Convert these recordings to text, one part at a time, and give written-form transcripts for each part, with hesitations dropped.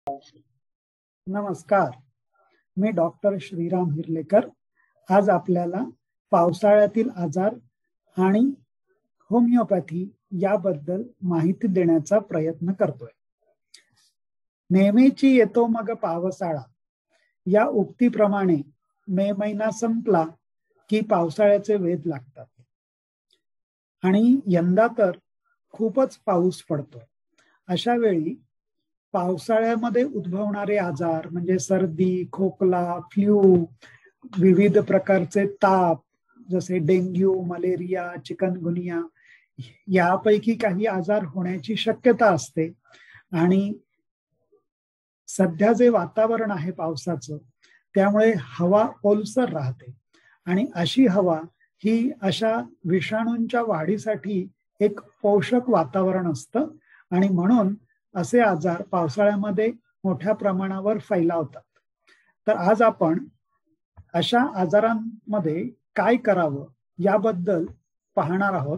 नमस्कार, मी डॉक्टर श्रीराम हिरलेकर आज आपल्याला पावसाळ्यातील आजार आणि होमिओपॅथी याबद्दल माहिती देण्याचा प्रयत्न करतोय. नेहमीची येतो मग पावसाळा या उक्तीप्रमाणे मे महिना संपला की पावसाळ्याचे वेध लागतात आणि यंदा तर खूपच पाऊस पडतो. अशा वेळी पावसाळ्यामध्ये उद्भवणारे आजार म्हणजे सर्दी, खोकला, फ्लू, विविध प्रकारचे ताप जसे डेंग्यू, मलेरिया, चिकनगुनिया यापैकी काही आजार होण्याची शक्यता असते. आणि सध्या जे वातावरण आहे पावसाचं त्यामुळे हवा ओलसर राहते आणि अशी हवा ही अशा विषाणूंच्या वाढीसाठी एक पोषक वातावरण असतं आणि म्हणून असे आजार पावसाळ्यामध्ये मोठ्या प्रमाणावर फैलावतात. तर आज आपण अशा आजारांमध्ये काय करावं याबद्दल पाहणार आहोत.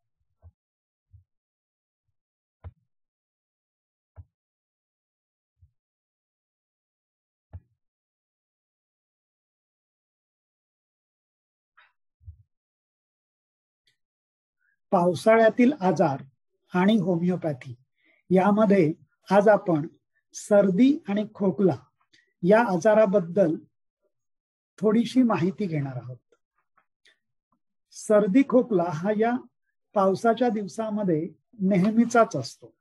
पावसाळ्यातील आजार आणि होमिओपॅथी यामध्ये आज आपण सर्दी आणि खोकला या आजाराबद्दल थोडीशी माहिती घेणार आहोत. सर्दी खोकला हा या पावसाच्या दिवसामध्ये नेहमीचाच असतो.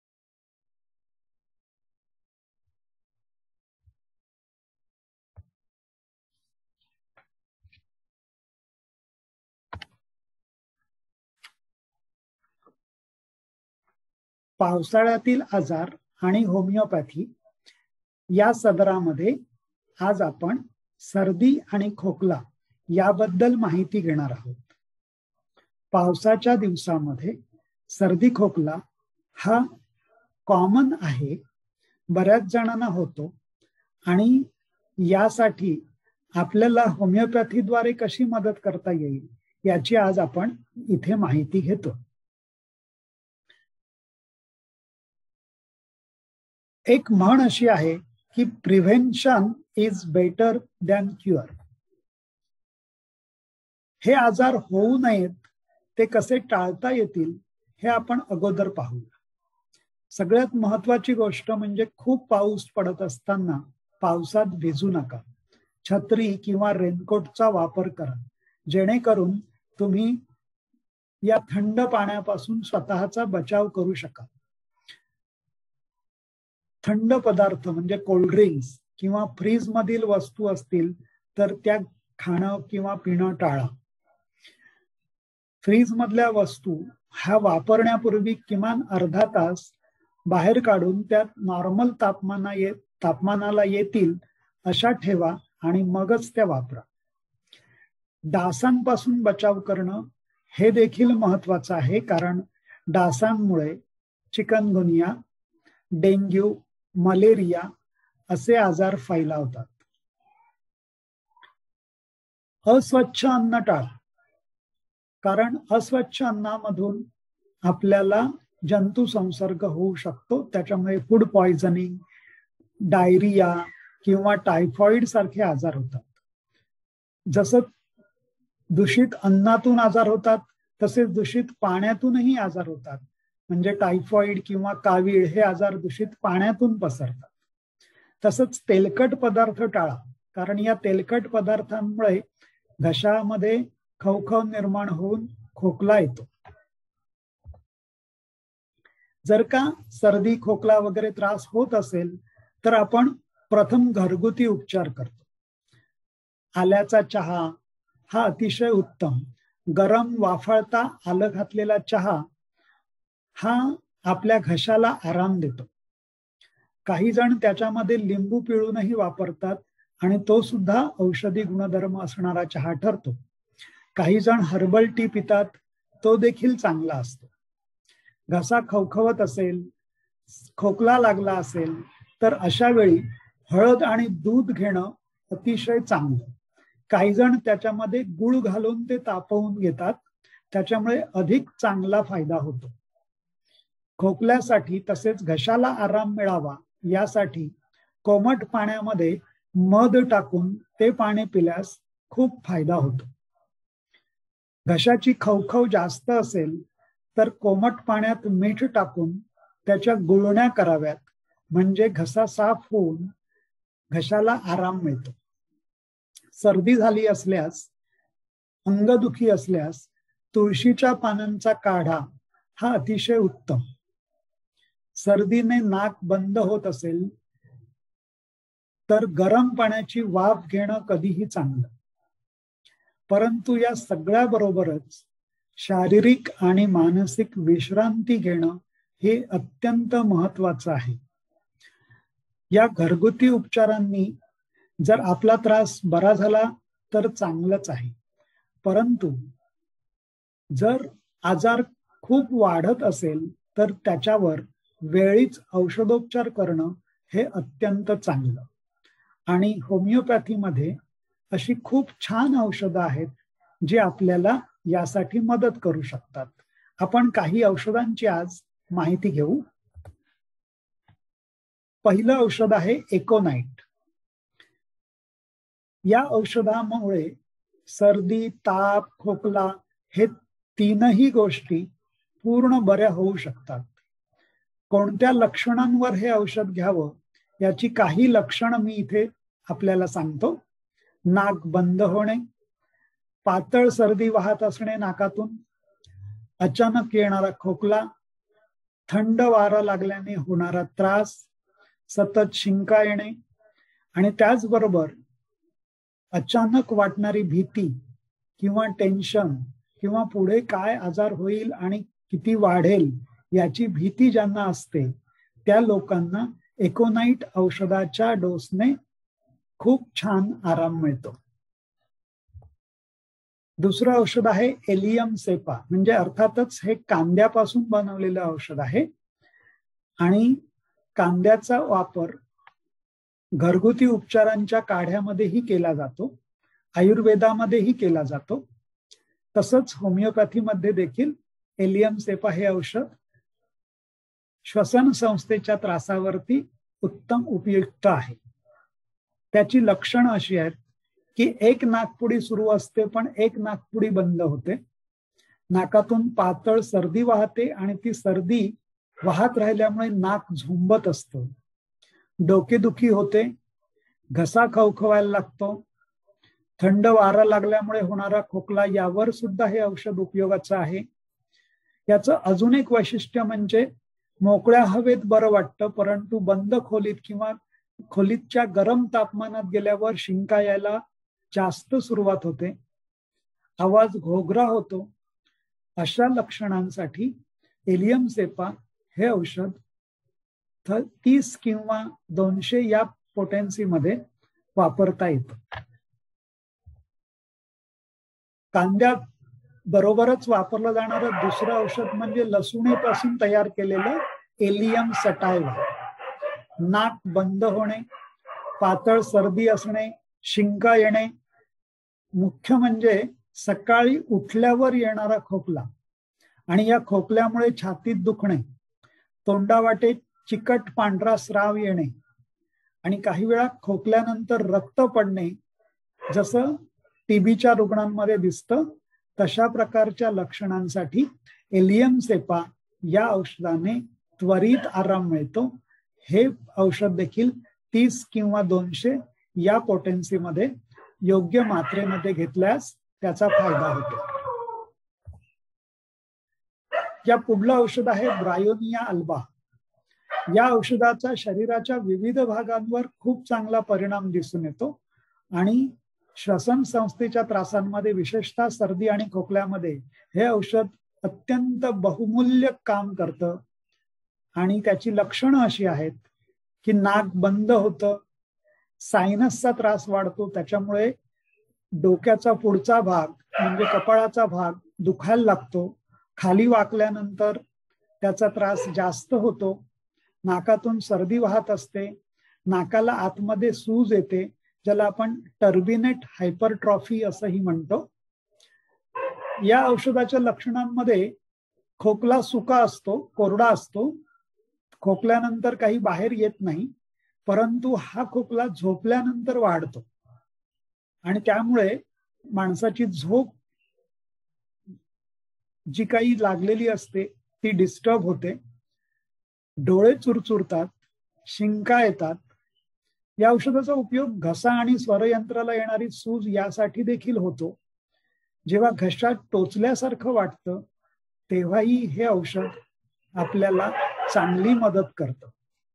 पावसाळ्यातील आजार आणि होमिओपॅथी या सदरामध्ये आज आपण सर्दी आणि खोकला याबद्दल माहिती घेणार आहोत. पावसाच्या दिवसामध्ये सर्दी खोकला हा कॉमन आहे, बऱ्याच जणांना होतो आणि यासाठी आपल्याला होमिओपॅथीद्वारे कशी मदत करता येईल याची आज आपण इथे माहिती घेतो. एक म्हण अशी आहे की prevention is better than cure. हे आजार होऊ नयेत ते कसे टाळता येतील हे आपण अगोदर पाहूया. सगळ्यात महत्वाची गोष्ट म्हणजे खूप पाऊस पडत असताना पावसात भिजू नका. छत्री किंवा रेनकोटचा वापर करा जेणेकरून तुम्ही या थंड पाण्यापासून स्वतःचा बचाव करू शकाल. थंड पदार्थ म्हणजे कोल्ड्रिंक्स किंवा फ्रीज मधील वस्तू असतील तर त्या खाणं किंवा पिणं टाळा. फ्रीज मधल्या वस्तू ह्या वापरण्यापूर्वी किमान अर्धा तास बाहेर काढून त्यात नॉर्मल तापमानाला येतील अशा ठेवा आणि मगच त्या वापरा. डासांपासून बचाव करणं हे देखील महत्वाचं आहे, कारण डासांमुळे चिकनगुनिया, डेंग्यू, मलेरिया असे आजार फैलावतात. अस्वच्छ अन्न टाळा, कारण अस्वच्छ अन्नामधून आपल्याला जंतू संसर्ग होऊ शकतो. त्याच्यामुळे फूड पॉइझनिंग, डायरिया किंवा टायफॉइड सारखे आजार होतात. जसं दूषित अन्नातून आजार होतात तसेच दूषित पाण्यातूनही आजार होतात. म्हणजे टायफॉइड किंवा कावीळ हे आजार दूषित पाण्यातून पसरतात. तसंच तेलकट पदार्थ टाळा, कारण या तेलकट पदार्थांमुळे घशामध्ये खवखव निर्माण होऊन खोकला येतो. जर का सर्दी, खोकला वगैरे त्रास होत असेल तर आपण प्रथम घरगुती उपचार करतो. आल्याचा चहा हा अतिशय उत्तम. गरम वाफाळता आलं घातलेला चहा हा आपल्या घशाला आराम देतो. काही जण त्याच्यामध्ये लिंबू पिळूनही वापरतात आणि तो सुद्धा औषधी गुणधर्म असणारा चहा ठरतो. काही जण हर्बल टी पितात, तो देखील चांगला असतो. घसा खवखवत असेल, खोकला लागला असेल तर अशा वेळी हळद आणि दूध घेणं अतिशय चांगलं. काही जण त्याच्यामध्ये गुळ घालून ते तापवून घेतात, त्याच्यामुळे अधिक चांगला फायदा होतो. खोकल्यासाठी तसेच घशाला आराम मिळावा यासाठी कोमट पाण्यामध्ये मध टाकून ते पाणी पिल्यास खूप फायदा होतो. घशाची खवखव जास्त असेल तर कोमट पाण्यात मीठ टाकून त्याच्या गुळण्या कराव्यात, म्हणजे घसा साफ होऊन घशाला आराम मिळतो. सर्दी झाली असल्यास, अंगदुखी असल्यास तुळशीच्या पानांचा काढा हा अतिशय उत्तम. सर्दीने नाक बंद होत असेल तर गरम पाण्याची वाफ घेणं कधीही चांगलं. परंतु या सगळ्या बरोबरच शारीरिक आणि मानसिक विश्रांती घेणं हे अत्यंत महत्वाचं आहे. या घरगुती उपचारांनी जर आपला त्रास बरा झाला तर चांगलंच आहे, परंतु जर आजार खूप वाढत असेल तर त्याच्यावर वेळीच औषधोपचार करणं हे अत्यंत चांगलं. आणि होमिओपॅथीमध्ये अशी खूप छान औषधं आहेत जी आपल्याला यासाठी मदत करू शकतात. आपण काही औषधांची आज माहिती घेऊ. पहिलं औषध आहे एकोनाइट. या औषधामुळे सर्दी, ताप, खोकला हे तीनही गोष्टी पूर्ण बऱ्या होऊ शकतात. कोणत्या लक्षणांवर हे औषध घ्यावं याची काही लक्षणं मी इथे आपल्याला सांगतो. नाक बंद होणे, पातळ सर्दी वाहत असणे नाकातून, अचानक येणारा खोकला, थंड वारा लागल्याने होणारा त्रास, सतत शिंका येणे आणि त्याचबरोबर अचानक वाटणारी भीती किंवा टेन्शन किंवा पुढे काय आजार होईल आणि किती वाढेल याची भीती ज्यांना असते त्या लोकांना एकोनाइट औषधाच्या डोसने खूप छान आराम मिळतो. दुसरं औषध आहे एलियम सेपा, म्हणजे अर्थातच हे कांद्यापासून बनवलेलं औषध आहे आणि कांद्याचा वापर घरगुती उपचारांच्या काढ्यामध्येही केला जातो, आयुर्वेदामध्येही केला जातो. तसंच होमिओपॅथीमध्ये देखील एलियम सेपा हे औषध श्वसन संस्थेच्या त्रासावरती उत्तम उपयुक्त आहे. त्याची लक्षणं अशी आहेत की एक नाकपुडी सुरू असते पण एक नाकपुडी बंद होते, नाकातून पातळ सर्दी वाहते आणि ती सर्दी वाहत राहिल्यामुळे नाक झोंबत असतं, डोकेदुखी होते, घसा खवखवायला लागतो, थंड वारा लागल्यामुळे होणारा खोकला यावर सुद्धा हे औषध उपयोगाचं आहे. याचं अजून एक वैशिष्ट्य म्हणजे मोकळ्या हवेत बरं वाटतं, परंतु बंद खोलीत किंवा खोलीच्या गरम तापमानात गेल्यावर शिंका यायला जास्त सुरुवात होते, आवाज घोगरा होतो. अशा लक्षणांसाठी एलियम सेपा हे औषध 30 किंवा 200 या पोटेन्सी मध्ये वापरता येतं. कांद्या बरोबरच वापरलं जाणारं दुसरं औषध म्हणजे लसुणीपासून तयार केलेलं एलियम सटायवा. नाक बंद होणे, पातळ सर्दी असणे, शिंका येणे, मुख्य म्हणजे सकाळी उठल्यावर येणारा खोकला आणि या खोकल्यामुळे छातीत दुखणे, तोंडावाटे चिकट पांढरा स्राव येणे आणि काही वेळा खोकल्यानंतर रक्त पडणे, जसं टीबीच्या रुग्णांमध्ये दिसतं, तशा प्रकारच्या लक्षणांसाठी एलियम सेपा या औषधाने त्वरित आराम मिळतो. हे औषध देखील 30 किंवा 200 या पोटेन्सी मध्ये योग्य मात्रेमध्ये घेतल्यास त्याचा फायदा होतो. या पुढलं औषध आहे ब्रायोनिया अल्बा. या औषधाचा शरीराच्या विविध भागांवर खूप चांगला परिणाम दिसून येतो आणि श्वसन संस्थेच्या त्रासांमध्ये, विशेषतः सर्दी आणि खोकल्यामध्ये हे औषध अत्यंत बहुमूल्य काम करतं. आणि त्याची लक्षणं अशी आहेत की नाक बंद होतं, सायनसचा त्रास वाढतो, त्याच्यामुळे डोक्याचा पुढचा भाग म्हणजे कपाळाचा भाग दुखायला लागतो, खाली वाकल्यानंतर त्याचा त्रास जास्त होतो, नाकातून सर्दी वाहत असते, नाकाला आतमध्ये सूज येते, ज्याला आपण टर्बिनेट हायपरट्रॉफी असंही म्हणतो. या औषधाच्या लक्षणांमध्ये खोकला सुका असतो, कोरडा असतो, खोकल्यानंतर काही बाहेर येत नाही, परंतु हा खोकला झोपल्यानंतर वाढतो आणि त्यामुळे माणसाची झोप जी काही लागलेली असते ती डिस्टर्ब होते, डोळे चुरचुरतात, शिंका येतात. या औषधाचा उपयोग घसा आणि स्वरयंत्राला येणारी सूज यासाठी देखील होतो. जेव्हा घशात टोचल्यासारखं वाटतं तेव्हाही हे औषध आपल्याला चांगली मदत करतं.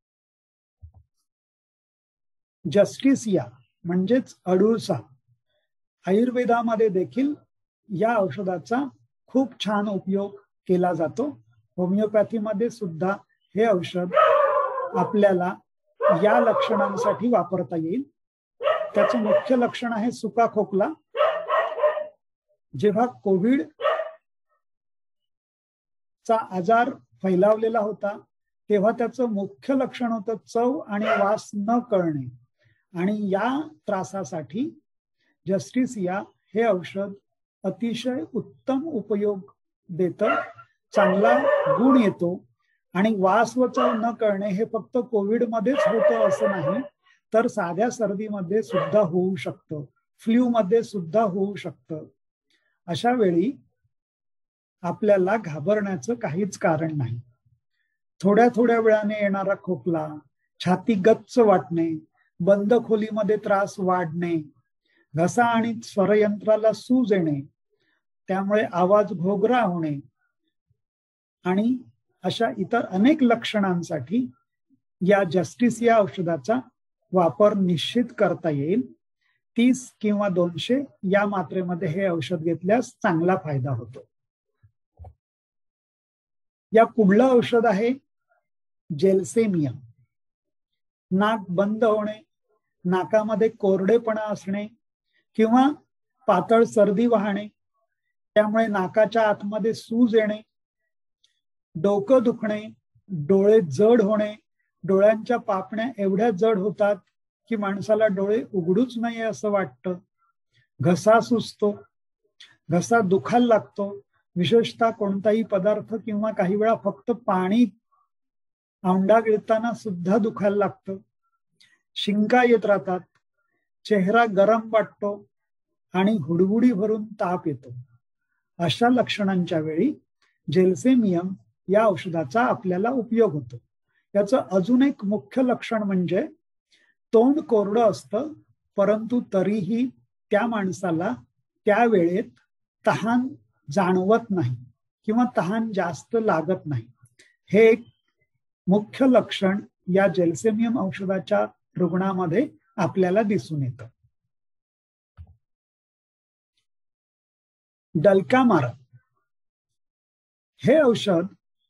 जस्टिसिया म्हणजेच अडुळसा, आयुर्वेदामध्ये देखील या औषधाचा खूप छान उपयोग केला जातो. होमिओपॅथीमध्ये सुद्धा हे औषध आपल्याला या लक्षणांसाठी वापरता येईल. त्याचं मुख्य लक्षण आहे सुका खोकला. जेव्हा कोविड चा आजार फैलावलेला होता तेव्हा त्याचं मुख्य लक्षण होतं चव आणि वास न कळणे, आणि या त्रासासाठी जस्टिसिया हे औषध अतिशय उत्तम उपयोग देतं, चांगला गुण येतो. आणि वास व चव न कळणे हे फक्त कोविडमध्येच होतं असं नाही, तर साध्या सर्दीमध्ये सुद्धा होऊ शकतं, फ्ल्यू मध्ये सुद्धा होऊ शकतं. अशा वेळी आपल्याला घाबरण्याचं काहीच कारण नाही. थोड्या थोड्या वेळाने येणारा खोकला, छाती गच्च वाटणे, बंद खोलीमध्ये त्रास वाढणे, घसा आणि स्वरयंत्राला सूज येणे, त्यामुळे आवाज घोगरा होणे आणि अशा इतर अनेक लक्षणांसाठी या जस्टिसिया औषधाचा वापर निश्चित करता येईल. 30 किंवा 200 या मात्रेमध्ये हे औषध घेतल्यास चांगला फायदा होतो. या पुढलं औषध आहे जेलसेमिया. नाक बंद होणे, नाकामध्ये कोरडेपणा असणे किंवा पातळ सर्दी वाहणे, त्यामुळे नाकाच्या आतमध्ये सूज येणे, डोकं दुखणे, डोळे जड होणे, डोळ्यांच्या पापण्या एवढ्या जड होतात की माणसाला डोळे उघडूच नाही असं वाटतं, घसा सुजतो, घसा दुखायला लागतो, विशेषतः कोणताही पदार्थ किंवा काही वेळा फक्त पाणी औंढा गिळताना सुद्धा दुखायला लागतं, शिंका येत राहतात, चेहरा गरम वाटतो आणि हुडहुडी भरून ताप येतो. अशा लक्षणांच्या वेळी जेलसेमियम या औषधाचा आपल्याला उपयोग होतो. याचं अजून एक मुख्य लक्षण म्हणजे तोंड कोरडं असतं, परंतु तरीही त्या माणसाला त्या वेळेत तहान जाणवत नाही किंवा तहान जास्त लागत नाही. हे एक मुख्य लक्षण या जेलसेमियम औषधाच्या रुग्णामध्ये आपल्याला दिसून येतं. डलका मारा हे औषध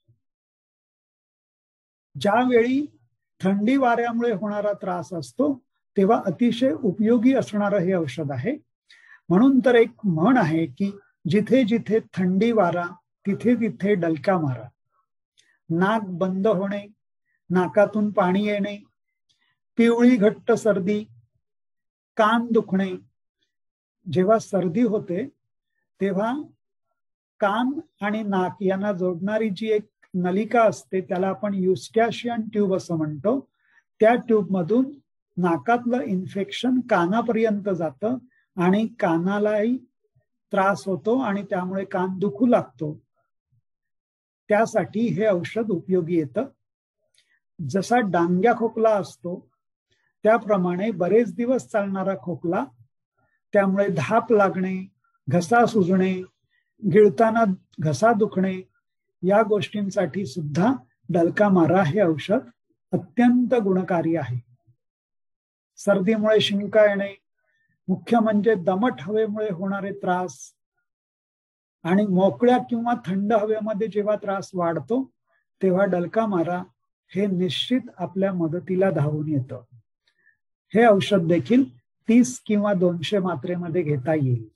ज्यावेळी थंडी वाऱ्यामुळे होणारा त्रास असतो तेव्हा अतिशय उपयोगी असणारं हे औषध आहे. म्हणून तर एक म्हण आहे की जिथे जिथे थंडी वारा तिथे तिथे डलका मारा. नाक बंद होणे, नाकातून पाणी येणे, पिवळी घट्ट सर्दी, कान दुखणे. जेव्हा सर्दी होते तेव्हा कान आणि नाक यांना जोडणारी जी एक नलिका असते त्याला आपण युस्टॅशियन ट्यूब असं म्हणतो. त्या ट्यूब मधून नाकातलं इन्फेक्शन कानापर्यंत जातं आणि कानालाही त्रास होतो आणि त्यामुळे कान दुखू लागतो. त्यासाठी हे औषध उपयोगी येतं. जसा डांग्या खोकला असतो त्याप्रमाणे बरेच दिवस चालणारा खोकला, त्यामुळे धाप लागणे, घसा सुजणे, गिळताना घसा दुखणे, या गोष्टींसाठी सुद्धा डलका मारा हे औषध अत्यंत गुणकारी आहे. सर्दीमुळे शिंका येणे, मुख्य म्हणजे दमट हवेमुळे होणारे त्रास आणि मोकळ्या किंवा थंड हवेमध्ये जेव्हा त्रास वाढतो तेव्हा डलका मारा हे निश्चित आपल्या मदतीला धावून येतं. हे औषध देखील 30 किंवा 200 मात्रेमध्ये घेता येईल.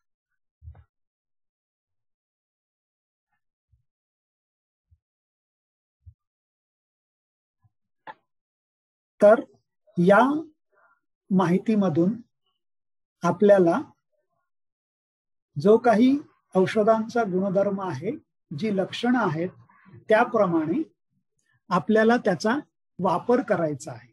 तर या माहितीमधून आपल्याला जो काही औषधांचा गुणधर्म आहे, जी लक्षणं आहेत, त्याप्रमाणे आपल्याला त्याचा वापर करायचा आहे.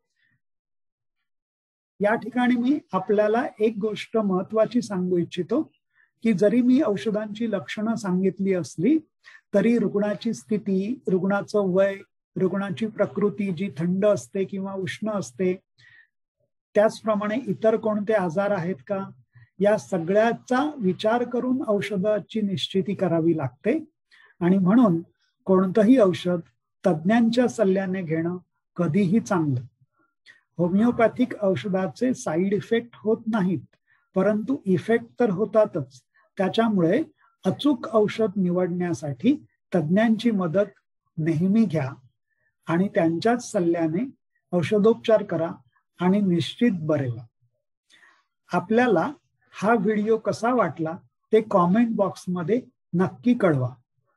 या ठिकाणी मी आपल्याला एक गोष्ट महत्वाची सांगू इच्छितो की जरी मी औषधांची लक्षणं सांगितली असली तरी रुग्णाची स्थिती, रुग्णाचं वय, रुग्णाची प्रकृती जी थंड असते किंवा उष्ण असते, त्याचप्रमाणे इतर कोणते आजार आहेत का, या सगळ्याचा विचार करून औषधाची निश्चिती करावी लागते. आणि म्हणून कोणतंही औषध तज्ज्ञांच्या सल्ल्याने घेणं कधीही चांगलं. होमिओपॅथिक औषधाचे साईड इफेक्ट होत नाहीत, परंतु इफेक्ट तर होतातच. त्याच्यामुळे अचूक औषध निवडण्यासाठी तज्ज्ञांची मदत नेहमी घ्या आणि त्यांच्याच सल्ल्याने औषधोपचार करा आणि निश्चित बरे व्हा. आपल्याला हा व्हिडिओ कसा वाटला ते कॉमेंट बॉक्समध्ये नक्की कळवा.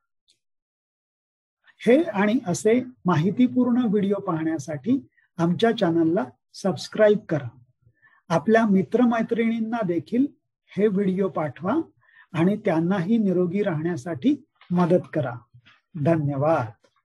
हे आणि असे माहितीपूर्ण व्हिडिओ पाहण्यासाठी आमच्या चॅनलला सबस्क्राईब करा. आपल्या मित्रमैत्रिणींना देखील हे व्हिडिओ पाठवा आणि त्यांनाही निरोगी राहण्यासाठी मदत करा. धन्यवाद.